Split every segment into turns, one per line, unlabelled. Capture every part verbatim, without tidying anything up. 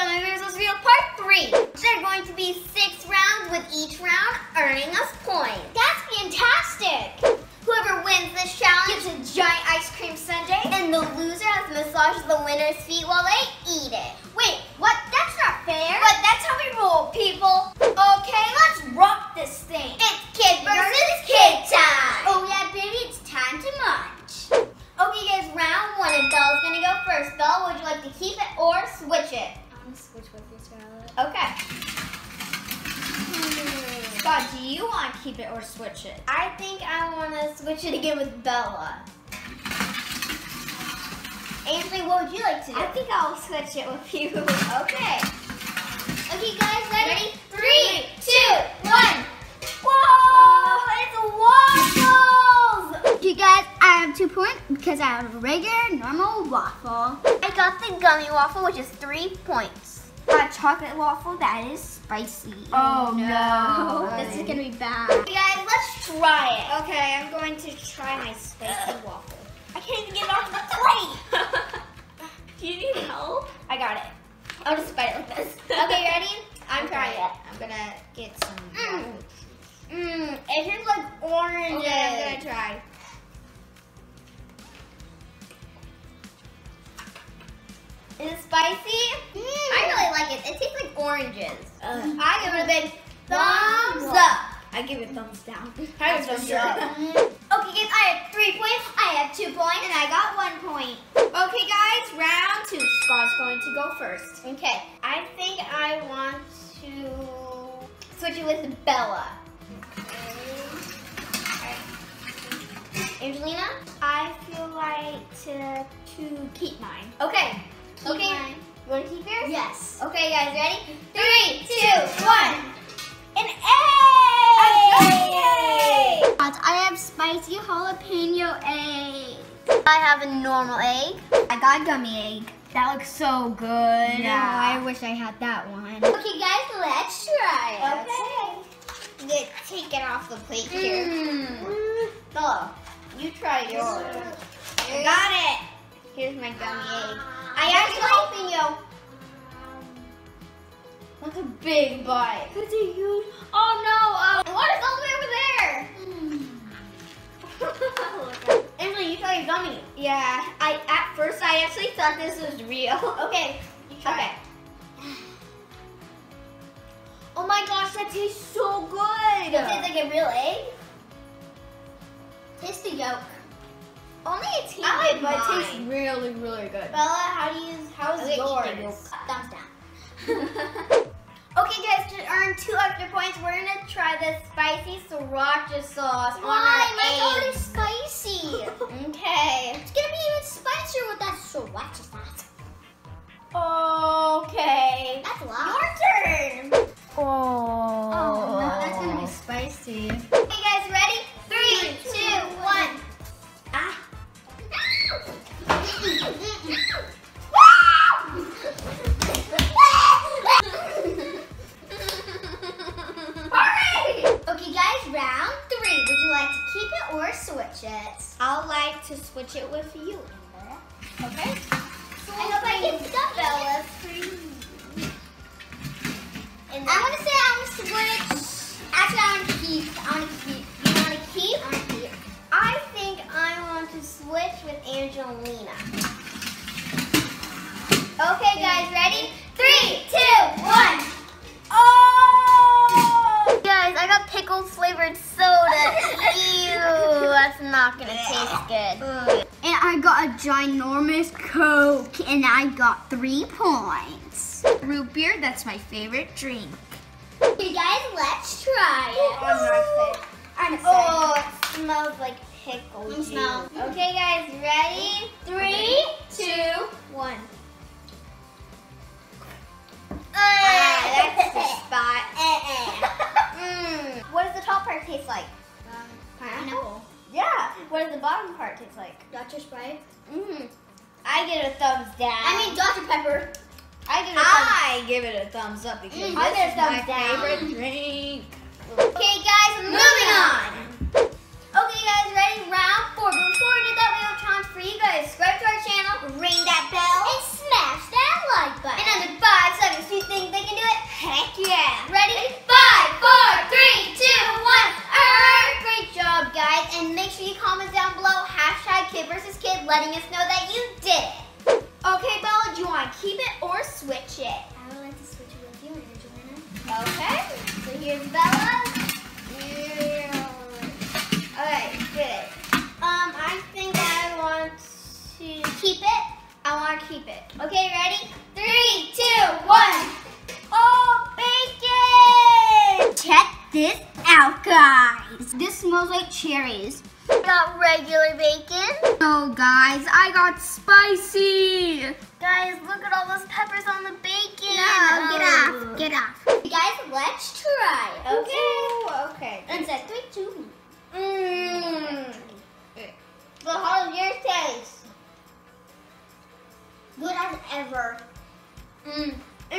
Gummy Bears Reveal Part three. There are going to be six rounds with each round earning us points. That's fantastic. Whoever wins this challenge gets a giant ice cream sundae, and the loser has to massage the winner's feet while they eat it. Wait, what? That's not fair. But that's how we roll, people. Okay, let's rock this thing. It's kid versus kid time. Oh yeah, baby, it's time to munch. Okay guys, round one, and Bella's gonna go first. Bella, would you like to keep it or switch it?
I'm gonna switch with you, Scarlett.
Okay.
Hmm. Scott, do you want to keep it or switch it?
I think I want to switch it again with Bella. Ainsley, what would you like to do?
I think I'll switch it with you.
Okay. Okay, guys, ready? ready? Three, two, one. Whoa! It's waffles!
You guys, I have two points because I have a regular, normal waffle.
I got the gummy waffle, which is three points.
A chocolate waffle that is spicy.
Oh, no.
This is gonna be bad.
Okay, guys, let's try it.
Okay, I'm going to try my spicy waffle. I can't even get it off the plate.
Do you need help?
I got it.
I'll just bite it like this. Okay, ready? I'm
Okay.
trying it.
I'm gonna get some.
Mm.
waffle.
Mmm, it tastes like oranges.
Okay, I'm gonna try.
Is it spicy?
Mm.
I really like it. It tastes like oranges.
Uh,
I give it a big thumbs up.
I give it thumbs down.
That's
for
for
sure.
sure. Okay, guys, I have three points. I have two points.
And I got one point. Okay, guys, round two. Scott's going to go first.
Okay, I think I want to switch it with Bella. Angelina?
I feel like to to keep mine.
Okay.
Keep
okay.
mine.
You want to keep yours?
Yes.
Okay, guys, ready? Three, two, one. An
Yay!
egg!
I have spicy jalapeno egg.
I have a normal egg.
I got a gummy egg. That looks so good.
Yeah.
I wish I had that one.
Okay, guys, let's try it.
Okay.
Get, take it off the plate here.
Mm.
Bella, you try yours.
I got it.
Here's my gummy egg. I actually helping you. That's a big bite.
That's a huge.
Oh no! Um, what is all the way over there? Emily, you try your gummy.
Yeah.
I at first I actually thought this was real. Okay, you try
Okay.
it. Oh my gosh, that tastes so good. It tastes like a real egg. Taste the yolk. Only a teeny
I
bit,
like
but it
mine.
tastes
really, really good.
Bella, how do you? How's
Okay,
yours?
eat the yolk.
Thumbs down. Okay, guys, to earn two extra points, we're gonna try the spicy sriracha sauce on our
Mine's already
eggs.
spicy.
Okay.
It's gonna be even spicier with that sriracha sauce.
Okay.
That's loud.
Your turn.
Oh.
Oh,
no, that's gonna be spicy.
Okay, guys, ready? Three, two, one. Ah. Okay, guys, round three. Would you like to keep it or switch it?
I'll like to switch it with you, Amber.
Okay. I hope I get stuff, Bella. And I want to say I want to switch. Actually, I want to keep. I want to keep. You want to keep?
I want to keep.
I think I want to switch with Angelina. Okay, guys, ready? Three, two, one. Oh! Guys, I got pickle flavored soda. Ew, that's not gonna taste good.
And I got a ginormous Coke, and I got three points. Root beer, that's my favorite drink.
Okay, guys, let's try it.
I'm not sick. I'm
Oh, it smells like pickle
It
juice.
smells-
Okay, guys, ready? Three, two, one.
Ah, that's the spot.
mm. What does the top part taste like?
Um,
Pineapple? Yeah. What does the bottom part taste like?
Doctor Sprite.
Mm. I give it a thumbs down.
I mean Doctor Pepper.
I give it a thumbs
I give it a thumbs up because
Mm,
this
I give it a
is my
thumbs down.
favorite drink.
Okay, guys, moving on. Okay, guys, ready? Round four. But before we do that, we have a challenge for you guys. Subscribe to our channel, ring that bell,
And smash that like button.
and under five seconds, here's Bella. Okay, good. Um, I think I want to keep it. I want to keep it. Okay, ready? Three, two, one. Oh, bacon!
Check this out, guys. This smells like cherries.
I got regular bacon.
Oh, guys, I got spicy.
Guys, look at all those peppers on the bacon.
No, get
Oh.
off, get off.
Guys, let's try. Okay.
Ooh, okay.
And set three, two. Mmm. But how does yours taste?
Good as ever.
Mmm.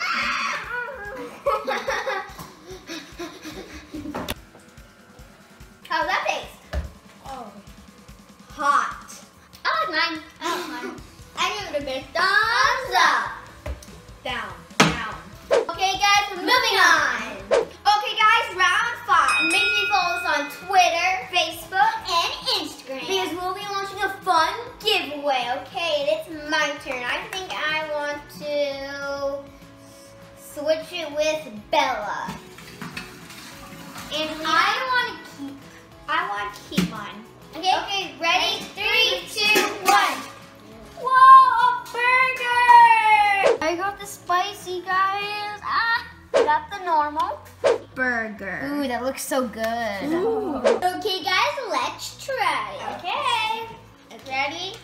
How's that taste?
Oh, hot.
I like mine. I like mine. I give it a big thumbs up.
Down, down.
Okay, guys, we're moving on. Okay, guys, round five. Make sure you follow us on Twitter, Facebook, and Instagram. Because we'll be launching a fun giveaway, okay? And it's my turn. I think I want to switch it with Bella. And I want to keep, I want to keep mine. Okay? Okay, ready? Three, two, one. Whoa, a burger!
I got the spicy, guys.
Ah, I got the normal.
Burger.
Ooh, that looks so good.
Ooh.
Okay, guys, let's try. Okay. Ready?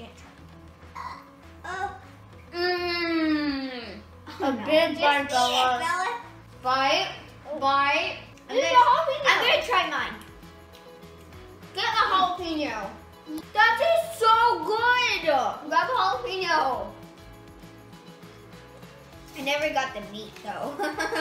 Oh.
Mmm.
Oh,
A
no.
big bite, Bella.
Bella.
Bite, bite. I'm
This
gonna,
is a jalapeno.
I'm gonna try mine. Get the jalapeno. That tastes so good. Grab the jalapeno. I never got the meat though.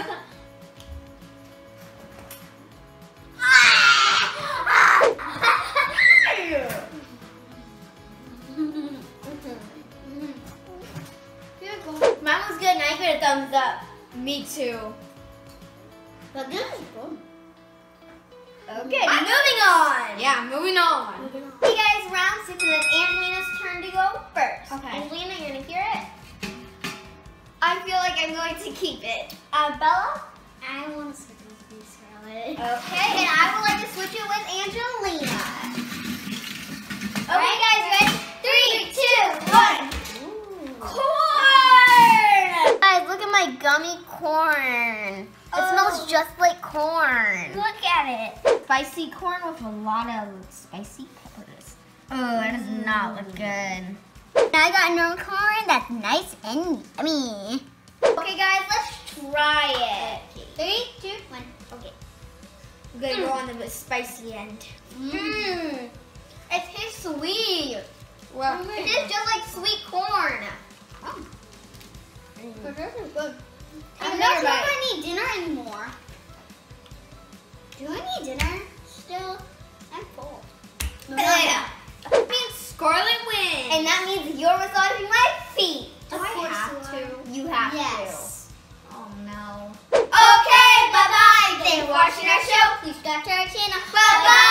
Mine was good and I get a thumbs up.
Me too.
But this is good. Okay, moving on.
Yeah, moving on.
Hey guys, round six, and it's Angelina's turn to go first.
Okay.
Angelina, you're gonna hear it. I feel like I'm going to keep it. Uh, Bella?
I want to switch with you, Scarlett.
Okay, and I would like to switch it with Angelina. Okay, guys, ready? Three, two, one. Corn! Guys, look at my gummy corn. It
Oh.
smells just like corn.
Look at it. Spicy corn with a lot of spicy peppers.
Oh, that does not look good.
I got no corn that's nice and yummy.
Okay, guys, let's try it. Three, two, one. Okay.
I'm gonna go on the spicy end.
Mmm. It tastes sweet.
Well,
It is just like sweet corn.
Oh.
But this is good.
I'm
I'm
not
not
sure
sure
if
if
I need dinner anymore. Do I need dinner still? I'm full.
Yeah.
That means Scarlett wins.
And that means you're massaging my feet.
Do I have to?
You have
Yes. Oh no.
to. Okay, bye-bye. Thanks for watching our show. Please subscribe to our channel. Bye-bye.